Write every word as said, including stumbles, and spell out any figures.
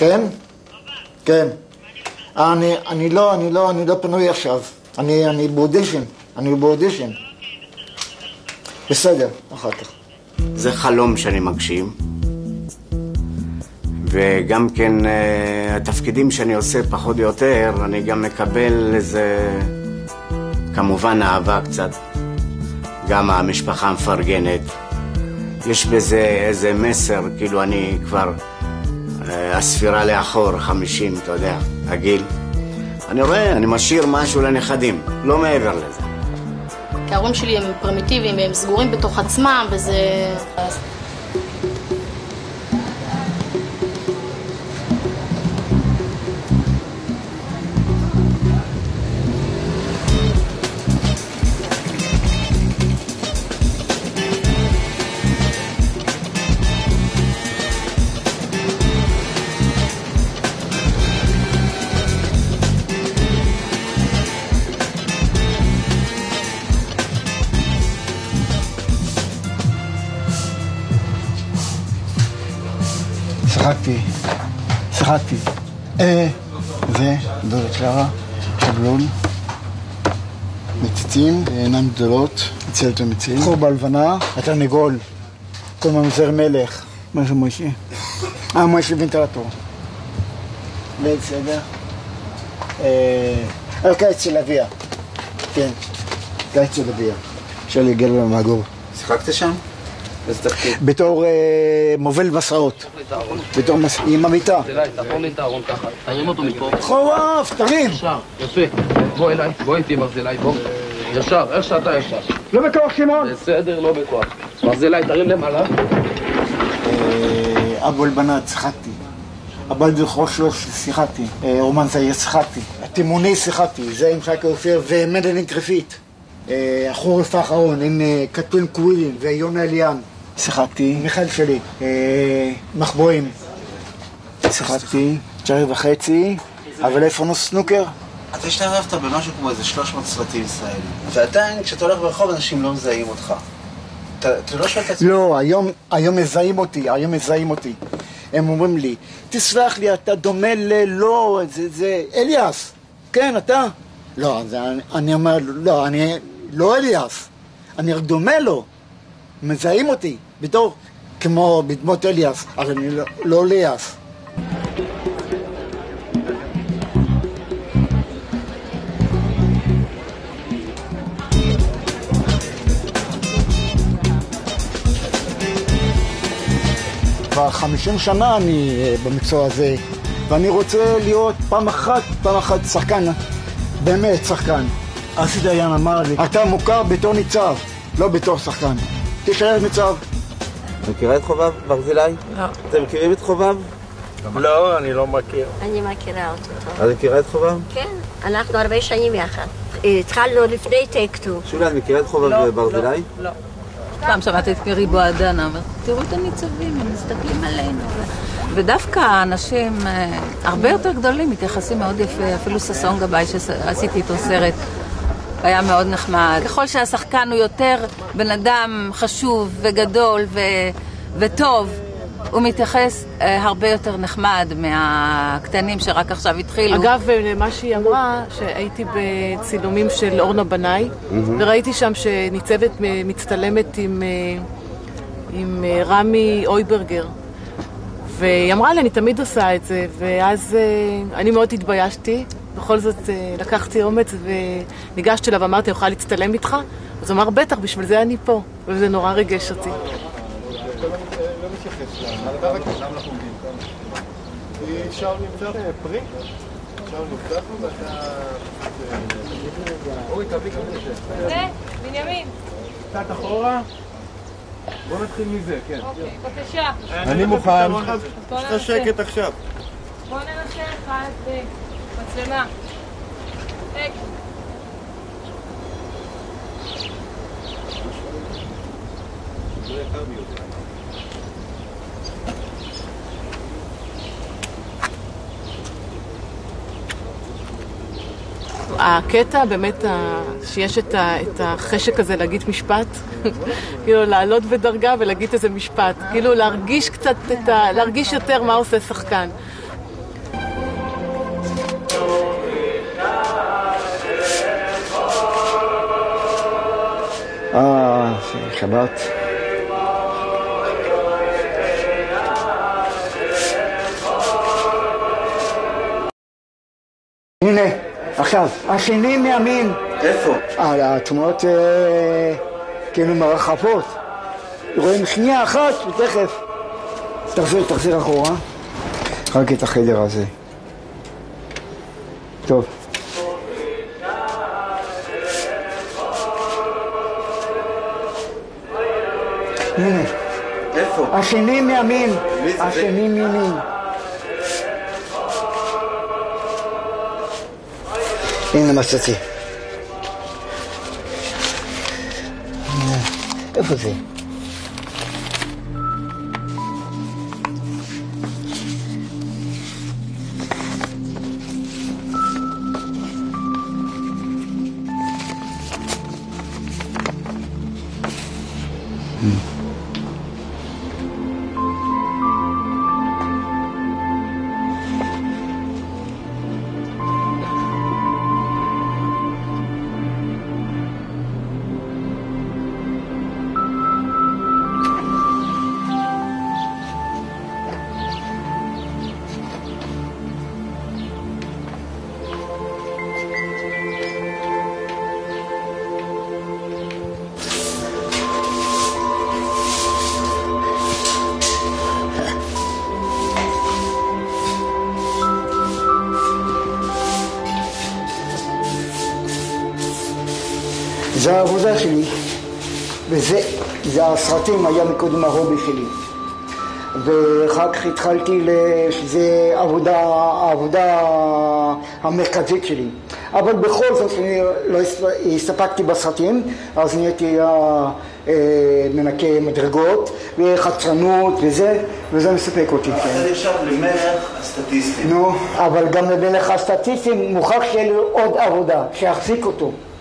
כן? כן. אני, אני לא, אני לא, אני לא פנוי עכשיו. אני, אני באודישן. אני באודישן. בסדר, אחר כך. זה חלום שאני מגשים. וגם כן, התפקידים שאני עושה פחות או יותר, אני גם מקבל איזה, כמובן אהבה קצת. גם המשפחה מפרגנת. יש בזה איזה מסר, כאילו אני כבר, הספירה לאחור, חמישים, אתה יודע, הגיל. אני רואה, אני משאיר משהו לנכדים, לא מעבר לזה. כי ההורים שלי הם פרימיטיביים, הם סגורים בתוך עצמם, וזה... שיחקתי, שיחקתי. אה, זה, דוד קלרה, שבלון, מציצים, עיניים גדולות, הצלת המציל. חור בלבנה, התרנגול, כל ממזר מלך. מה זה מוישי? אה, מוישי וינטרטור. ליל סדר. אה, קיץ של אביה. כן, קיץ של אביה. אפשר להגיע לו מהגור. שיחקת שם? איזה תפקיד? בתור מוביל מסעות. בתור מסעות, עם המיטה. אליי, תחור לי את הארון ככה, תרים אותו מפה. חורף, תרים! ישר, יפה. בוא אליי, בוא איתי ברזילי, בוא. ישר, איך שאתה ישר. לא בכוח, שמעון! בסדר, לא בכוח. ברזילי, תרים למעלה. אבו אלבנת, שיחקתי. הבית זכרו שלוש, שיחקתי. רומן זעיר, שיחקתי. התימוני, שיחקתי. זה עם חייקה אופיר ומדלין קריפית. החורף האחרון עם קטרין קווילין ויונה אליאן. שיחקתי. מיכאל שלי. מחבואים. שיחקתי. צ'רי וחצי. אבל איפה נו סנוקר? אתה השתתפת במשהו כמו איזה שלוש מאות סרטים ישראלים. ועדיין, כשאתה הולך ברחוב, אנשים לא מזהים אותך. אתה לא שואל את עצמך? לא, היום מזהים אותי, היום מזהים אותי. הם אומרים לי, תסלח לי, אתה דומה ללא, זה אליאס. כן, אתה? לא, אני אומר, לא, אני לא אליאס. אני רק דומה לו. מזהים אותי, בתור, כמו בדמות אליאס, אבל אני לא אליאס. כבר חמישים שנה אני במקצוע הזה, ואני רוצה להיות פעם אחת, פעם אחת שחקן, באמת שחקן. אסי דיין אמר לי, אתה מוכר בתור ניצב, לא בתור שחקן. תשאר ניצב. מכירה את חובב ברזילי? לא. אתם מכירים את חובב? לא, אני לא מכיר. אני מכירה אותו טוב. את מכירה את חובב? כן, אנחנו הרבה שנים יחד. התחלנו לפני טקטו. שולי, את מכירה את חובב ברזילי? לא, לא. פעם שמעתי את פירי בועדנה, אמרת, תראו את הניצבים, הם מסתכלים עלינו. ודווקא אנשים הרבה יותר גדולים מתייחסים מאוד יפה, אפילו ששון גבאי שעשיתי איתו סרט, היה מאוד נחמד. ככל שהשחקן הוא יותר בן אדם חשוב וגדול ו... וטוב, הוא מתייחס הרבה יותר נחמד מהקטנים שרק עכשיו התחילו. אגב, מה שהיא אמרה, שהייתי בצילומים של אורנה בנאי, וראיתי שם שניצבת מצטלמת עם, עם רמי אויברגר. והיא אמרה לי, אני תמיד עושה את זה, ואז אני מאוד התביישתי. בכל זאת לקחתי אומץ וניגשתי לה ואמרתי, אני יכולה להצטלם איתך? אז הוא אמר, בטח, בשביל זה אני פה. וזה נורא ריגש אותי. שאול נמצא פרי? שאול נמצא פה ואתה... אורי, תביא גם לזה. זה, בנימין. קצת אחורה. בוא נתחיל מזה, כן. אוקיי, בבקשה. אני מוכן. יש לך שקט עכשיו. בוא ננסה אחד במצלמה. היי. זה יקר מיותר. הקטע באמת שיש את החשק הזה להגיד משפט, כאילו לעלות בדרגה ולהגיד איזה משפט, כאילו להרגיש קצת, להרגיש יותר מה עושה שחקן. אה, שבת. הנה, עכשיו, השני מימין. איפה? התמונות כאילו מרחפות. רואים שנייה אחת ותכף. תחזיר, תחזיר אחורה. רק את החדר הזה. טוב. הנה. איפה? השני מימין. השני מימין. הנה מצאתי. איפה זה? זה העבודה שלי, וזה זה הסרטים, היה מקודם ההובי שלי. ואחר כך התחלתי, שזה עבודה, העבודה המרכזית שלי. אבל בכל זאת, אני לא הסתפקתי בסרטים, אז נהייתי מנקה מדרגות, וחצרנות וזה, וזה מספק אותי. אתה נחשב למלך הסטטיסטים. נו, אבל גם למלך הסטטיסטים מוכרח שיהיה לי עוד עבודה, שיחזיק אותו.